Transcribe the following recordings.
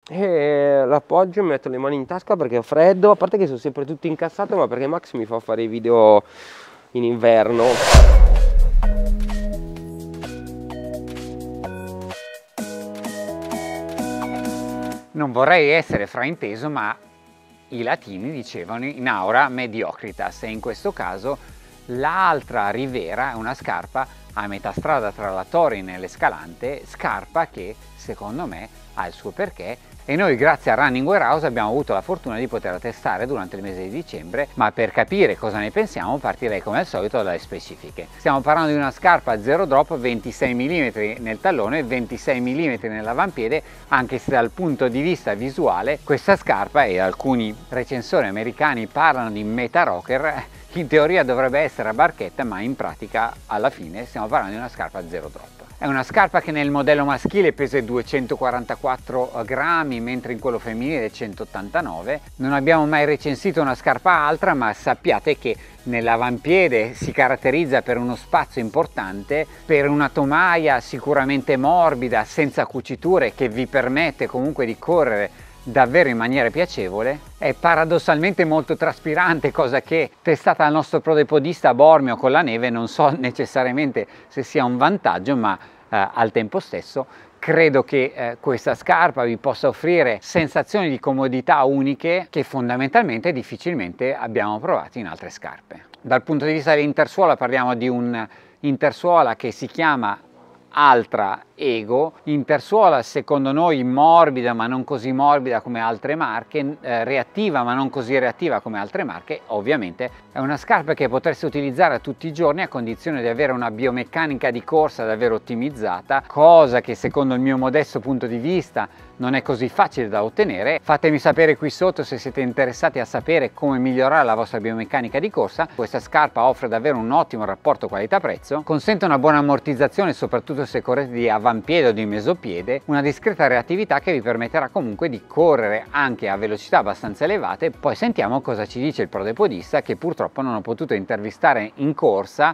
E l'appoggio, mi metto le mani in tasca perché ho freddo, a parte che sono sempre tutto incassato, ma perché Max mi fa fare i video in inverno. Non vorrei essere frainteso, ma i latini dicevano in aura mediocritas, e in questo caso l'altra Rivera è una scarpa a metà strada tra la Torin e l'Escalante, scarpa che secondo me ha il suo perché, e noi grazie a Running Warehouse abbiamo avuto la fortuna di poterla testare durante il mese di dicembre. Ma per capire cosa ne pensiamo partirei come al solito dalle specifiche. Stiamo parlando di una scarpa zero drop, 26 mm nel tallone e 26 mm nell'avampiede, anche se dal punto di vista visuale questa scarpa, e alcuni recensori americani parlano di meta rocker, in teoria dovrebbe essere a barchetta, ma in pratica alla fine stiamo parlando di una scarpa zero drop. È una scarpa che nel modello maschile pesa 244 grammi, mentre in quello femminile 189. Non abbiamo mai recensito una scarpa altra, ma sappiate che nell'avampiede si caratterizza per uno spazio importante, per una tomaia sicuramente morbida, senza cuciture, che vi permette comunque di correre davvero in maniera piacevole. È paradossalmente molto traspirante, cosa che testata dal nostro prodepodista a Bormio con la neve non so necessariamente se sia un vantaggio, ma al tempo stesso credo che questa scarpa vi possa offrire sensazioni di comodità uniche che fondamentalmente difficilmente abbiamo provato in altre scarpe. Dal punto di vista dell'intersuola parliamo di un intersuola che si chiama Altra Ego, intersuola secondo noi morbida ma non così morbida come altre marche, reattiva ma non così reattiva come altre marche. Ovviamente è una scarpa che potreste utilizzare tutti i giorni a condizione di avere una biomeccanica di corsa davvero ottimizzata, cosa che secondo il mio modesto punto di vista non è così facile da ottenere. Fatemi sapere qui sotto se siete interessati a sapere come migliorare la vostra biomeccanica di corsa. Questa scarpa offre davvero un ottimo rapporto qualità-prezzo, consente una buona ammortizzazione soprattutto se correte di avampiede o di mesopiede, una discreta reattività che vi permetterà comunque di correre anche a velocità abbastanza elevate. Poi sentiamo cosa ci dice il prodepodista, che purtroppo non ho potuto intervistare in corsa,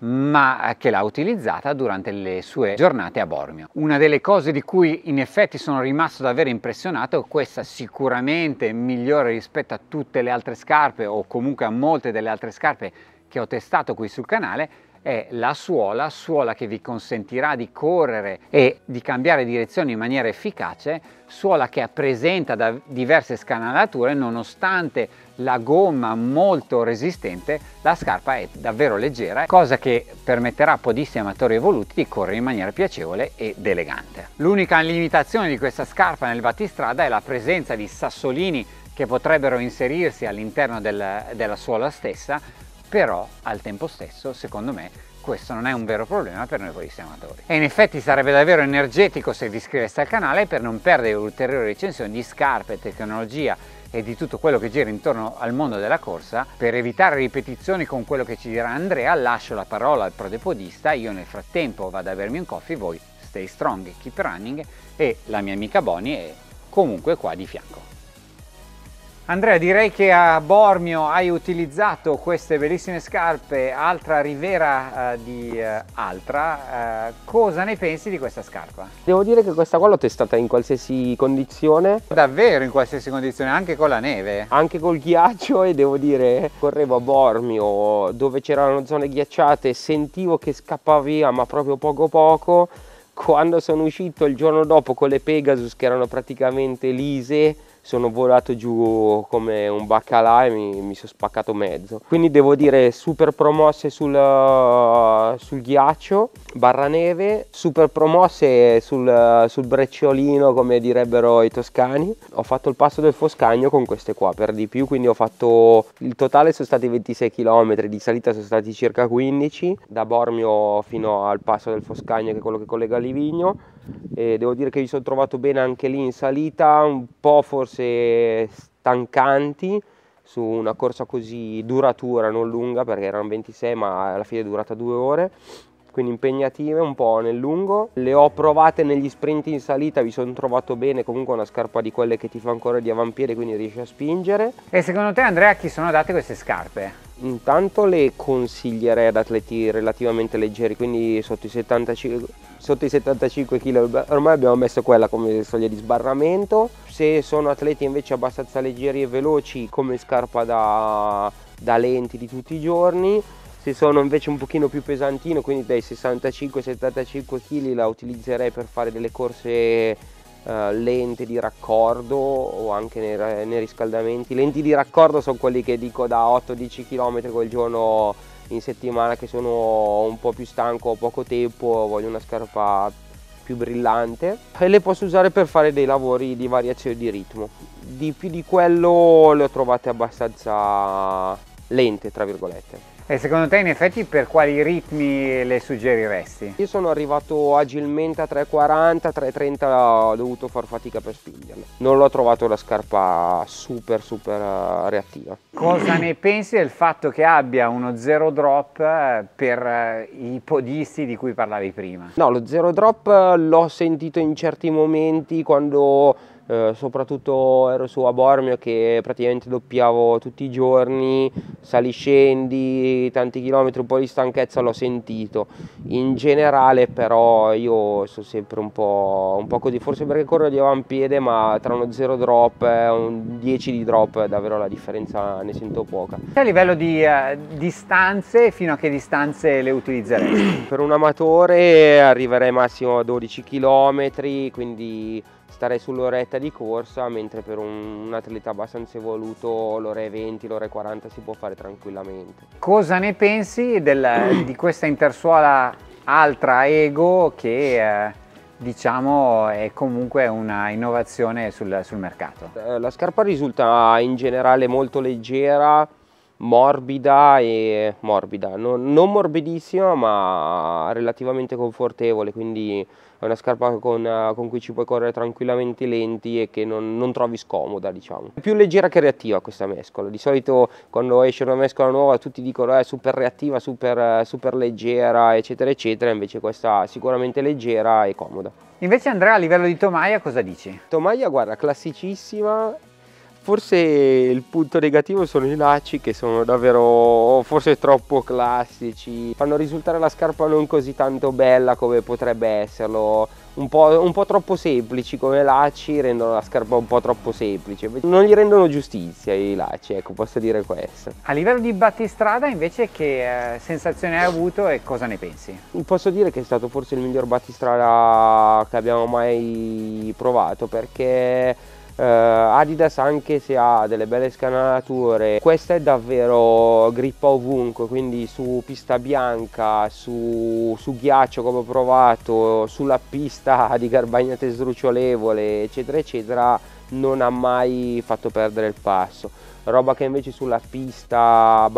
ma che l'ha utilizzata durante le sue giornate a Bormio. Una delle cose di cui in effetti sono rimasto davvero impressionato, questa sicuramente migliore rispetto a tutte le altre scarpe o comunque a molte delle altre scarpe che ho testato qui sul canale, è la suola che vi consentirà di correre e di cambiare direzione in maniera efficace, suola che presenta da diverse scanalature. Nonostante la gomma molto resistente, la scarpa è davvero leggera, cosa che permetterà a podisti amatori evoluti di correre in maniera piacevole ed elegante. L'unica limitazione di questa scarpa nel battistrada è la presenza di sassolini che potrebbero inserirsi all'interno della suola stessa, però al tempo stesso secondo me questo non è un vero problema per noi podisti amatori. E in effetti sarebbe davvero energetico se vi iscriveste al canale per non perdere ulteriori recensioni di scarpe, tecnologia e di tutto quello che gira intorno al mondo della corsa. Per evitare ripetizioni con quello che ci dirà Andrea, lascio la parola al prodepodista. Io nel frattempo vado a bermi un coffee, voi stay strong, keep running, e la mia amica Bonnie è comunque qua di fianco. Andrea, direi che a Bormio hai utilizzato queste bellissime scarpe Altra Rivera di Altra. Cosa ne pensi di questa scarpa? Devo dire che questa qua l'ho testata in qualsiasi condizione. Davvero in qualsiasi condizione, anche con la neve? Anche col ghiaccio, e devo dire, correvo a Bormio dove c'erano zone ghiacciate, sentivo che scappava via ma proprio poco. Quando sono uscito il giorno dopo con le Pegasus che erano praticamente lise, sono volato giù come un baccalà e mi sono spaccato mezzo. Quindi devo dire super promosse sul ghiaccio barra neve, super promosse sul brecciolino come direbbero i toscani. Ho fatto il passo del Foscagno con queste qua per di più, quindi ho fatto il totale, sono stati 26 km, di salita sono stati circa 15 da Bormio fino al passo del Foscagno, che è quello che collega Livigno. E devo dire che mi sono trovato bene anche lì in salita, un po' forse stancanti su una corsa così duratura, non lunga perché erano 26 ma alla fine è durata 2 ore, quindi impegnative un po' nel lungo. Le ho provate negli sprint in salita, vi sono trovato bene, comunque una scarpa di quelle che ti fa ancora di avampiede, quindi riesci a spingere. E secondo te Andrea a chi sono adatte queste scarpe? Intanto le consiglierei ad atleti relativamente leggeri, quindi sotto i 75 kg, ormai abbiamo messo quella come soglia di sbarramento. Se sono atleti invece abbastanza leggeri e veloci, come scarpa da lenti di tutti i giorni. Se sono invece un pochino più pesantino, quindi dai 65-75 kg, la utilizzerei per fare delle corse lente di raccordo o anche nei riscaldamenti. Lenti di raccordo sono quelli che dico da 8-10 km quel giorno in settimana, che sono un po' più stanco, ho poco tempo, voglio una scarpa più brillante, e le posso usare per fare dei lavori di variazione di ritmo. Di più di quello le ho trovate abbastanza lente, tra virgolette. E secondo te in effetti per quali ritmi le suggeriresti? Io sono arrivato agilmente a 3,40, 3,30, ho dovuto far fatica per spingerle. Non l'ho trovato la scarpa super reattiva. Cosa ne pensi del fatto che abbia uno zero drop per i podisti di cui parlavi prima? No, lo zero drop l'ho sentito in certi momenti quando soprattutto ero su a Bormio, che praticamente doppiavo tutti i giorni, sali scendi, tanti chilometri, un po' di stanchezza l'ho sentito. In generale però io sono sempre un po' così, forse perché corro di avampiede, ma tra uno 0 drop e un 10 di drop davvero la differenza ne sento poca. A livello di distanze, fino a che distanze le utilizzeresti? Per un amatore arriverei massimo a 12 km, quindi starei sull'oretta di corsa, mentre per un atleta abbastanza evoluto l'ora e 20, l'ora e 40 si può fare tranquillamente. Cosa ne pensi di questa intersuola Altra Ego che diciamo è comunque una innovazione sul mercato? La scarpa risulta in generale molto leggera, morbida, non morbidissima ma relativamente confortevole, quindi è una scarpa con cui ci puoi correre tranquillamente lenti e che non trovi scomoda, diciamo. È più leggera che reattiva questa mescola. Di solito quando esce una mescola nuova tutti dicono è super reattiva, super leggera, eccetera eccetera, invece questa è sicuramente leggera e comoda. Invece Andrea, a livello di tomaia cosa dici? Tomaia, guarda, classicissima. Forse il punto negativo sono i lacci, che sono davvero forse troppo classici, fanno risultare la scarpa non così tanto bella come potrebbe esserlo, un po' troppo semplici come lacci, rendono la scarpa un po' troppo semplice, non gli rendono giustizia i lacci, ecco, posso dire questo. A livello di battistrada invece che sensazione hai avuto e cosa ne pensi? Posso dire che è stato forse il miglior battistrada che abbiamo mai provato, perché Adidas, anche se ha delle belle scanalature, questa è davvero grippa ovunque, quindi su pista bianca, su ghiaccio come ho provato, sulla pista di garbagnate sdrucciolevole eccetera eccetera, non ha mai fatto perdere il passo, roba che invece sulla pista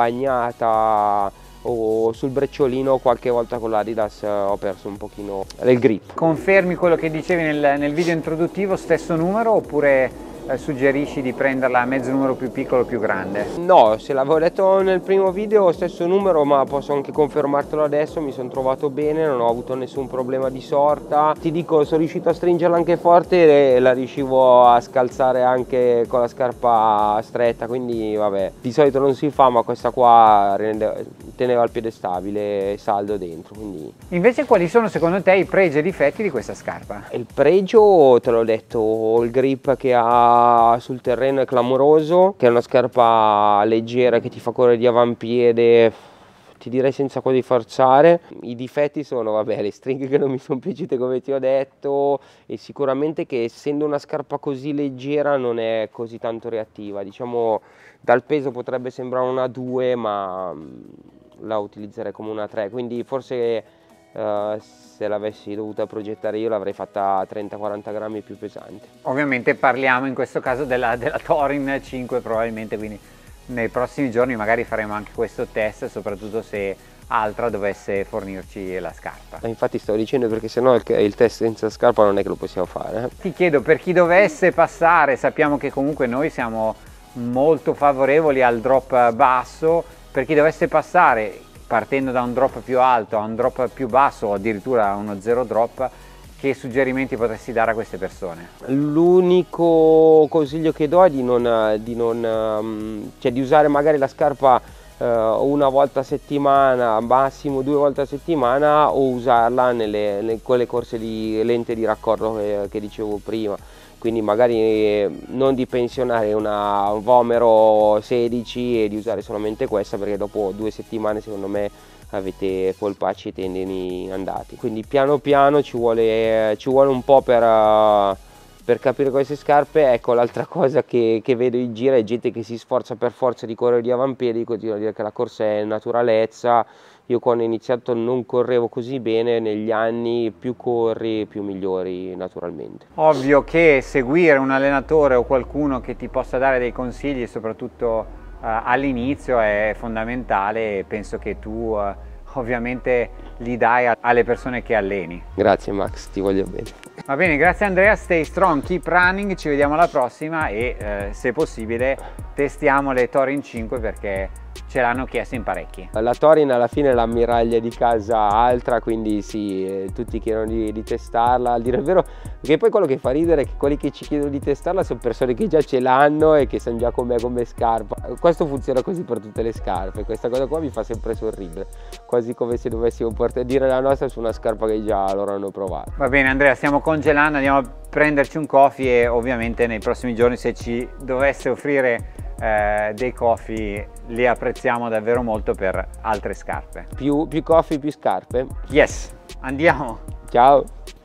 bagnata o sul brecciolino qualche volta con l'Adidas ho perso un pochino del grip. Confermi quello che dicevi nel video introduttivo, stesso numero, oppure suggerisci di prenderla a mezzo numero più piccolo o più grande? No, se l'avevo detto nel primo video stesso numero, ma posso anche confermartelo adesso, mi sono trovato bene, non ho avuto nessun problema di sorta. Ti dico, sono riuscito a stringerla anche forte e la riuscivo a scalzare anche con la scarpa stretta, quindi vabbè, di solito non si fa, ma questa qua teneva il piede stabile e saldo dentro. Quindi. Invece quali sono secondo te i pregi e difetti di questa scarpa? Il pregio, te l'ho detto, il grip che ha sul terreno è clamoroso, che è una scarpa leggera che ti fa correre di avampiede, ti direi senza quasi forzare. I difetti sono, vabbè, le stringhe che non mi sono piaciute come ti ho detto, e sicuramente che essendo una scarpa così leggera non è così tanto reattiva, diciamo dal peso potrebbe sembrare una 2 ma la utilizzerei come una 3, quindi forse se l'avessi dovuta progettare io l'avrei fatta 30-40 grammi più pesante. Ovviamente parliamo in questo caso della Thorin 5 probabilmente, quindi nei prossimi giorni magari faremo anche questo test, soprattutto se Altra dovesse fornirci la scarpa. Infatti stavo dicendo, perché sennò il test senza scarpa non è che lo possiamo fare. Ti chiedo, per chi dovesse passare, sappiamo che comunque noi siamo molto favorevoli al drop basso, per chi dovesse passare partendo da un drop più alto a un drop più basso o addirittura a uno zero drop, che suggerimenti potresti dare a queste persone? L'unico consiglio che do è di usare magari la scarpa una volta a settimana, massimo 2 volte a settimana, o usarla con le corse di lente di raccordo che dicevo prima. Quindi magari non di pensionare un Vomero 16 e di usare solamente questa, perché dopo 2 settimane secondo me avete polpacci e tendini andati. Quindi piano piano ci vuole un po' per capire queste scarpe. Ecco, l'altra cosa che vedo in giro è gente che si sforza per forza di correre di avampiedi, continua a dire che la corsa è naturalezza. Io quando ho iniziato non correvo così bene, negli anni più corri più migliori naturalmente. Ovvio che seguire un allenatore o qualcuno che ti possa dare dei consigli, soprattutto all'inizio, è fondamentale, e penso che tu ovviamente li dai alle persone che alleni. Grazie Max, ti voglio bene. Va bene, grazie Andrea, stay strong, keep running, ci vediamo alla prossima e se possibile testiamo le Torin 5 perché ce l'hanno chiesto in parecchi. La Torin alla fine è l'ammiraglia di casa altra, quindi sì, tutti chiedono di testarla, a dire il vero, perché poi quello che fa ridere è che quelli che ci chiedono di testarla sono persone che già ce l'hanno e che sanno già com'è come scarpa. Questo funziona così per tutte le scarpe, questa cosa qua mi fa sempre sorridere, quasi come se dovessimo dire la nostra su una scarpa che già loro hanno provato. Va bene Andrea, stiamo congelando, andiamo a prenderci un coffee e ovviamente nei prossimi giorni, se ci dovesse offrire dei coffee, li apprezziamo davvero molto per altre scarpe. Più coffee, più scarpe? Yes, andiamo! Ciao!